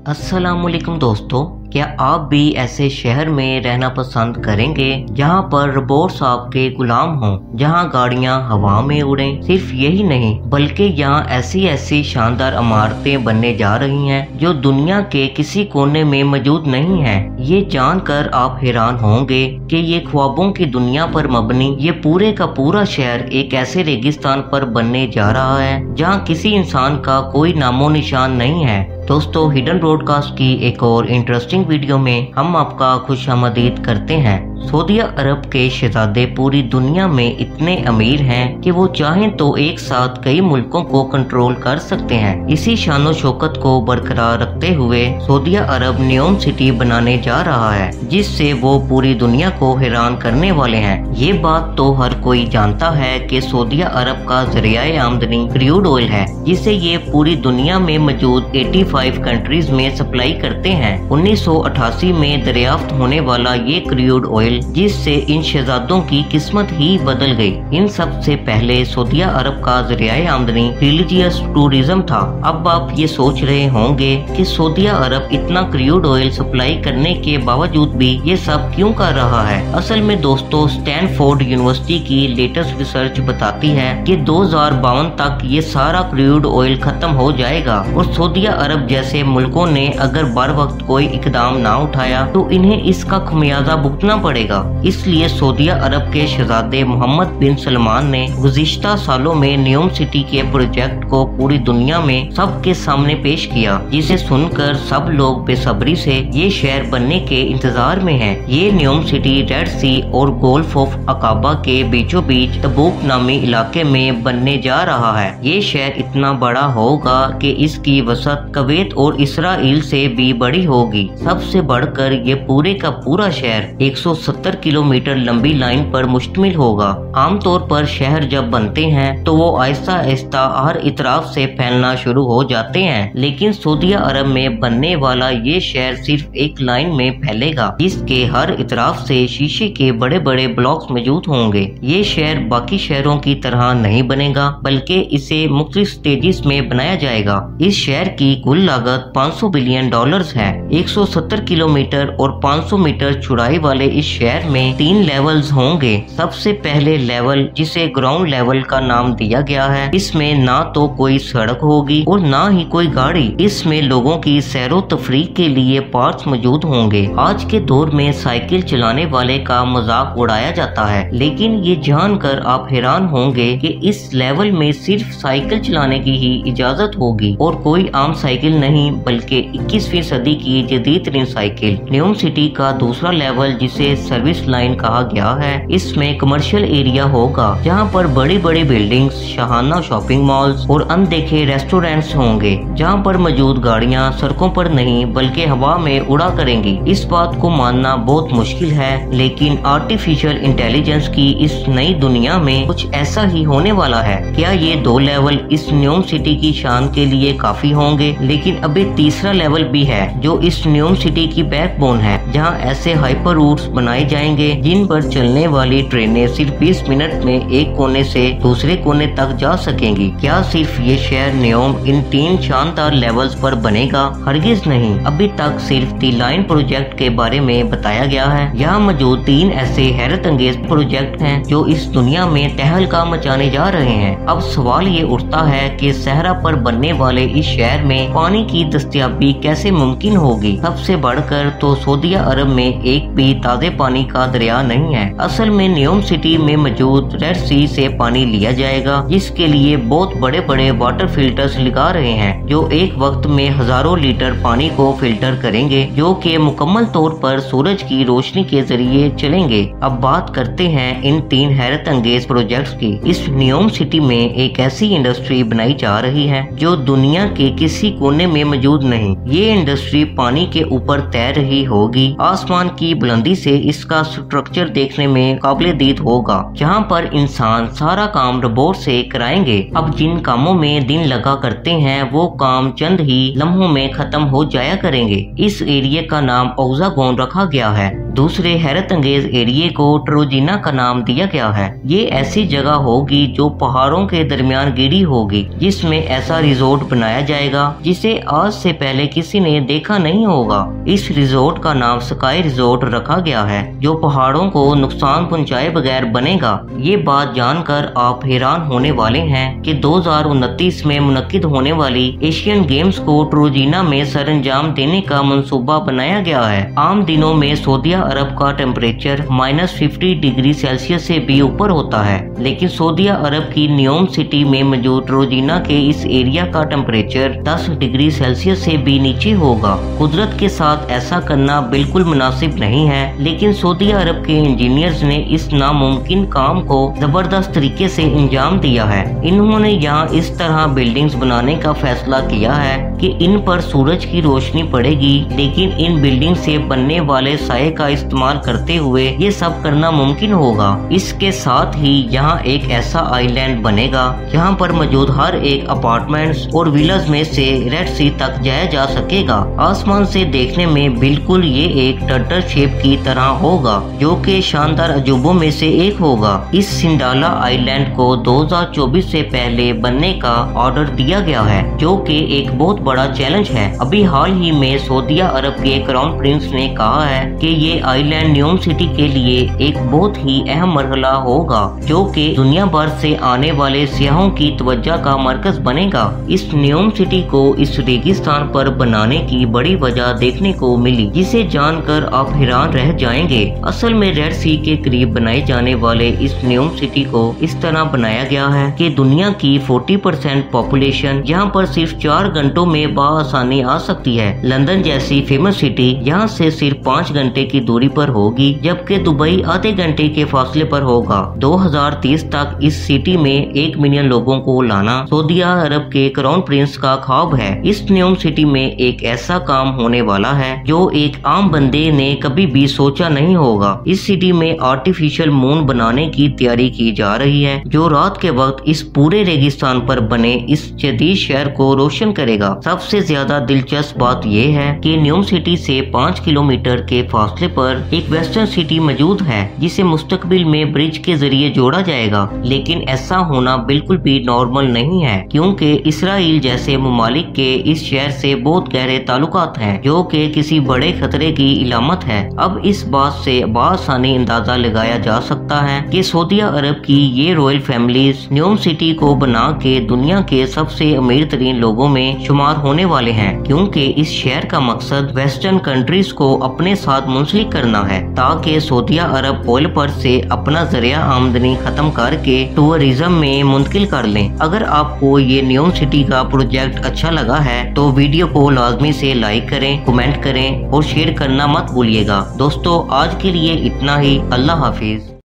अस्सलामुअलैकुम दोस्तों, क्या आप भी ऐसे शहर में रहना पसंद करेंगे जहां पर रोबोट्स आपके गुलाम हों, जहां गाड़ियां हवा में उड़ें? सिर्फ यही नहीं बल्कि यहां ऐसी ऐसी शानदार इमारतें बनने जा रही हैं जो दुनिया के किसी कोने में मौजूद नहीं है। ये जानकर आप हैरान होंगे कि ये ख्वाबों की दुनिया पर मबनी ये पूरे का पूरा शहर एक ऐसे रेगिस्तान पर बनने जा रहा है जहाँ किसी इंसान का कोई नामो निशान नहीं है। दोस्तों, हिडन ब्रॉडकास्ट की एक और इंटरेस्टिंग वीडियो में हम आपका खुशामदीद करते हैं। सऊदी अरब के शहजादे पूरी दुनिया में इतने अमीर हैं कि वो चाहें तो एक साथ कई मुल्कों को कंट्रोल कर सकते हैं। इसी शानो शौकत को बरकरार रखते हुए सऊदी अरब नियोम सिटी बनाने जा रहा है, जिससे वो पूरी दुनिया को हैरान करने वाले हैं। ये बात तो हर कोई जानता है कि सऊदी अरब का जरिया आमदनी क्रूड ऑयल है, जिसे ये पूरी दुनिया में मौजूद 85 कंट्रीज में सप्लाई करते हैं। 1988 में दरियाफ्त होने वाला ये क्रूड ऑयल जिससे इन शहजादों की किस्मत ही बदल गई। इन सब से पहले सऊदी अरब का जरिया आमदनी रिलीजियस टूरिज्म था। अब आप ये सोच रहे होंगे कि सऊदी अरब इतना क्रूड ऑयल सप्लाई करने के बावजूद भी ये सब क्यों कर रहा है? असल में दोस्तों, स्टैनफोर्ड यूनिवर्सिटी की लेटेस्ट रिसर्च बताती है कि 2052 तक ये सारा क्रूड ऑयल खत्म हो जाएगा और सऊदी अरब जैसे मुल्कों ने अगर बर वक्त कोई इकदाम ना उठाया तो इन्हें इसका खमियाजा भुगतना पड़ेगा। इसलिए सऊदी अरब के शहजादे मोहम्मद बिन सलमान ने गुज़िश्ता सालों में नियोम सिटी के प्रोजेक्ट को पूरी दुनिया में सबके सामने पेश किया, जिसे सुनकर सब लोग बेसब्री से ये शहर बनने के इंतजार में हैं। ये नियोम सिटी रेड सी और गोल्फ ऑफ अकाबा के बीचों बीच तबूक नामी इलाके में बनने जा रहा है। ये शहर इतना बड़ा होगा कि इसकी वसत कुवैत और इसराइल से भी बड़ी होगी। सबसे बढ़कर ये पूरे का पूरा शहर 170 किलोमीटर लंबी लाइन पर मुश्तमिल होगा। आमतौर पर शहर जब बनते हैं तो वो आहिस्ता आहिस्ता हर इतराफ से फैलना शुरू हो जाते हैं, लेकिन सऊदी अरब में बनने वाला ये शहर सिर्फ एक लाइन में फैलेगा, जिसके हर इतराफ से शीशे के बड़े बड़े ब्लॉक्स मौजूद होंगे। ये शहर बाकी शहरों की तरह नहीं बनेगा, बल्कि इसे मुख्तलिफ स्टेजेस में बनाया जाएगा। इस शहर की कुल लागत $500 बिलियन है। 170 किलोमीटर और 500 मीटर चौड़ाई वाले इस शहर में 3 लेवल्स होंगे। सबसे पहले लेवल, जिसे ग्राउंड लेवल का नाम दिया गया है, इसमें ना तो कोई सड़क होगी और ना ही कोई गाड़ी। इसमें लोगों की सैरो तफरीह के लिए पार्क्स मौजूद होंगे। आज के दौर में साइकिल चलाने वाले का मजाक उड़ाया जाता है, लेकिन ये जानकर आप हैरान होंगे कि इस लेवल में सिर्फ साइकिल चलाने की ही इजाजत होगी और कोई आम साइकिल नहीं, बल्कि 21वीं सदी की जदीदतरीन साइकिल। नियोम सिटी का दूसरा लेवल, जिसे सर्विस लाइन कहा गया है, इसमें कमर्शियल एरिया होगा जहां पर बड़ी बड़ी बिल्डिंग्स, शाहाना शॉपिंग मॉल्स और अनदेखे रेस्टोरेंट्स होंगे, जहां पर मौजूद गाड़ियां सड़कों पर नहीं बल्कि हवा में उड़ा करेंगी। इस बात को मानना बहुत मुश्किल है, लेकिन आर्टिफिशियल इंटेलिजेंस की इस नई दुनिया में कुछ ऐसा ही होने वाला है। क्या ये 2 लेवल इस नियोम सिटी की शान के लिए काफी होंगे? लेकिन अभी तीसरा लेवल भी है, जो इस नियोम सिटी की बैकबोन है, जहां ऐसे हाइपर रूट्स बनाए जाएंगे जिन पर चलने वाली ट्रेनें सिर्फ 20 मिनट में एक कोने से दूसरे कोने तक जा सकेंगी। क्या सिर्फ ये शहर नियोम इन 3 शानदार लेवल्स पर बनेगा? हरगिज नहीं। अभी तक सिर्फ दी लाइन प्रोजेक्ट के बारे में बताया गया है। यहाँ मौजूद 3 ऐसे हैरत अंगेज प्रोजेक्ट हैं जो इस दुनिया में तहलका मचाने जा रहे हैं। अब सवाल ये उठता है कि सहरा पर बनने वाले इस शहर में पानी की दस्तयाबी कैसे मुमकिन होगी? सबसे बढ़कर तो सऊदी अरब में एक भी ताजे पानी का दरिया नहीं है। असल में नियोम सिटी में मौजूद रेड सी से पानी लिया जाएगा, जिसके लिए बहुत बड़े बड़े वाटर फिल्टर्स लगा रहे हैं, जो एक वक्त में हजारों लीटर पानी को फिल्टर करेंगे, जो कि मुकम्मल तौर पर सूरज की रोशनी के जरिए चलेंगे। अब बात करते हैं इन 3 हैरत अंगेज प्रोजेक्ट्स की। इस नियोम सिटी में एक ऐसी इंडस्ट्री बनाई जा रही है जो दुनिया के किसी कोने में मौजूद नहीं। ये इंडस्ट्री पानी के ऊपर तैर रही होगी। आसमान की बुलंदी से इसका स्ट्रक्चर देखने में काबिल-ए-दीद होगा, जहां पर इंसान सारा काम रोबोट से कराएंगे। अब जिन कामों में दिन लगा करते हैं वो काम चंद ही लम्हों में खत्म हो जाया करेंगे। इस एरिया का नाम ओक्सागोन रखा गया है। दूसरे हैरत अंगेज एरिया को ट्रोजिना का नाम दिया गया है। ये ऐसी जगह होगी जो पहाड़ों के दरमियान गिरी होगी, जिसमें ऐसा रिजोर्ट बनाया जाएगा जिसे आज से पहले किसी ने देखा नहीं होगा। इस रिजोर्ट का नाम स्काई रिजोर्ट रखा गया है, जो पहाड़ों को नुकसान पहुंचाए बगैर बनेगा। ये बात जानकर आप हैरान होने वाले हैं कि 2029 में मुनक्किद होने वाली एशियन गेम्स को ट्रोजिना में सरंजाम देने का मंसूबा बनाया गया है। आम दिनों में सऊदी अरब का टेम्परेचर -50 डिग्री सेल्सियस से भी ऊपर होता है, लेकिन सऊदी अरब की न्योम सिटी में मौजूद ट्रोजिना के इस एरिया का टेम्परेचर 10 डिग्री सेल्सियस से भी नीचे होगा। कुदरत के साथ ऐसा करना बिल्कुल मुनासिब नहीं है, लेकिन सऊदी अरब के इंजीनियर्स ने इस नामुमकिन काम को जबरदस्त तरीके से अंजाम दिया है। इन्होंने यहाँ इस तरह बिल्डिंग्स बनाने का फैसला किया है कि इन पर सूरज की रोशनी पड़ेगी, लेकिन इन बिल्डिंग से बनने वाले साये का इस्तेमाल करते हुए ये सब करना मुमकिन होगा। इसके साथ ही यहाँ एक ऐसा आइलैंड बनेगा जहाँ पर मौजूद हर एक अपार्टमेंट्स और विलाज में से रेड सी तक जाया जा सकेगा। आसमान से देखने में बिल्कुल ये एक टर्टल शेप की तरह होगा, जो कि शानदार अजूबों में से एक होगा। इस सिंडाला आइलैंड को 2024 से पहले बनने का ऑर्डर दिया गया है, जो कि एक बहुत बड़ा चैलेंज है। अभी हाल ही में सऊदी अरब के क्राउन प्रिंस ने कहा है कि ये आइलैंड न्योम सिटी के लिए एक बहुत ही अहम मरहला होगा, जो कि दुनिया भर से आने वाले सियाहों की तवज्जो का मरकज बनेगा। इस न्योम सिटी को इस रेगिस्तान पर बनाने की बड़ी वजह देखने को मिली, जिसे जानकर आप हैरान रह जाएंगे। असल में रेड सी के करीब बनाए जाने वाले इस न्योम सिटी को इस तरह बनाया गया है कि दुनिया की 40% पॉपुलेशन यहाँ पर सिर्फ 4 घंटों में बआसानी आ सकती है। लंदन जैसी फेमस सिटी यहाँ से सिर्फ 5 घंटे की दूरी पर होगी, जबकि दुबई आधे घंटे के फासले पर होगा। 2030 तक इस सिटी में 1 मिलियन लोगों को लाना सऊदी अरब के क्राउन प्रिंस का ख्वाब है। इस न्योम सिटी में एक ऐसा काम होने वाला है जो एक आम बंदे ने कभी भी सोचा नहीं होगा। इस सिटी में आर्टिफिशियल मून बनाने की तैयारी की जा रही है, जो रात के वक्त इस पूरे रेगिस्तान पर बने इस जदीद शहर को रोशन करेगा। सबसे ज्यादा दिलचस्प बात यह है कि न्योम सिटी से 5 किलोमीटर के फासले पर एक वेस्टर्न सिटी मौजूद है, जिसे मुस्तकबिल में ब्रिज के जरिए जोड़ा जाएगा। लेकिन ऐसा होना बिल्कुल भी नॉर्मल नहीं है, क्योंकि इसराइल जैसे ममालिक के इस शहर से बहुत गहरे ताल्लुकात हैं, जो कि किसी बड़े खतरे की इलामत है। अब इस बात से बआसानी अंदाजा लगाया जा सकता है कि सऊदी अरब की ये रॉयल फैमिलीज न्योम सिटी को बना के दुनिया के सबसे अमीर तरीन लोगों में शुमार होने वाले हैं, क्योंकि इस शहर का मकसद वेस्टर्न कंट्रीज को अपने साथ मुंसलिक करना है, ताकि सऊदी अरब ऑयल पर से अपना जरिया आमदनी खत्म करके टूरिज्म में मुंतकिल कर लें। अगर आपको ये न्योम सिटी का प्रोजेक्ट अच्छा लगा है तो वीडियो को लाजमी से लाइक करें, कमेंट करें और शेयर करना मत भूलिएगा। दोस्तों, आज के लिए इतना ही। अल्लाह हाफिज।